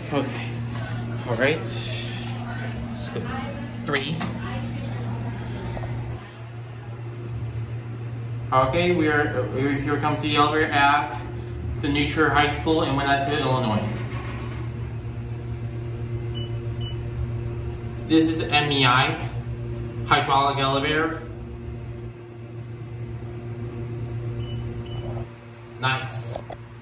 Okay. All right. Let's go. 3. Okay, we're here comes the elevator at the Nutria High School in Winnetka, Illinois. This is MEI Hydraulic Elevator. Nice.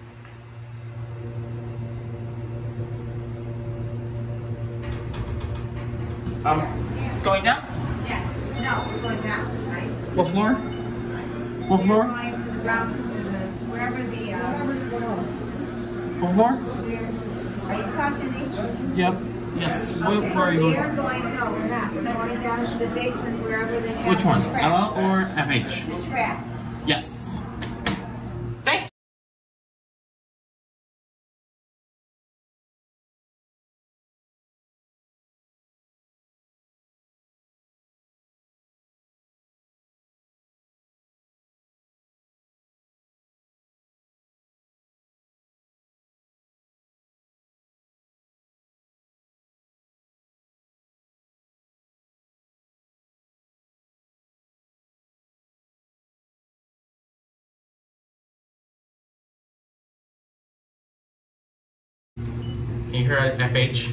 Going down? Yes. No, we're going down, right? What floor? What floor? We're going to the ground, wherever the, What floor? are you talking to me? Yep. Yes. What Okay. floor are you We going? are going, no, we're not. So we're going down to the basement wherever they have Which one? the trap. LL or FH? The trap. Yes. Thank you. Here at FH.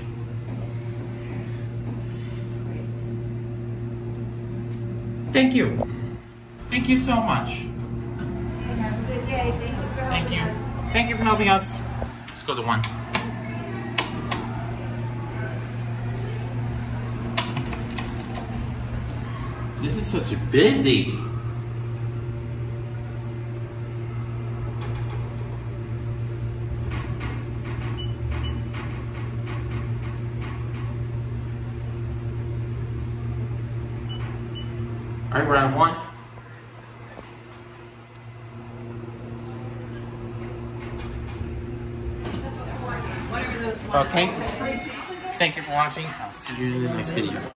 Thank you. Thank you so much. Have a good day. Thank you for helping Thank you. us. Thank you for helping us. Let's go to 1. This is such a busy. All right, we're on 1. Okay. Thank you for watching. I'll see you in the next video.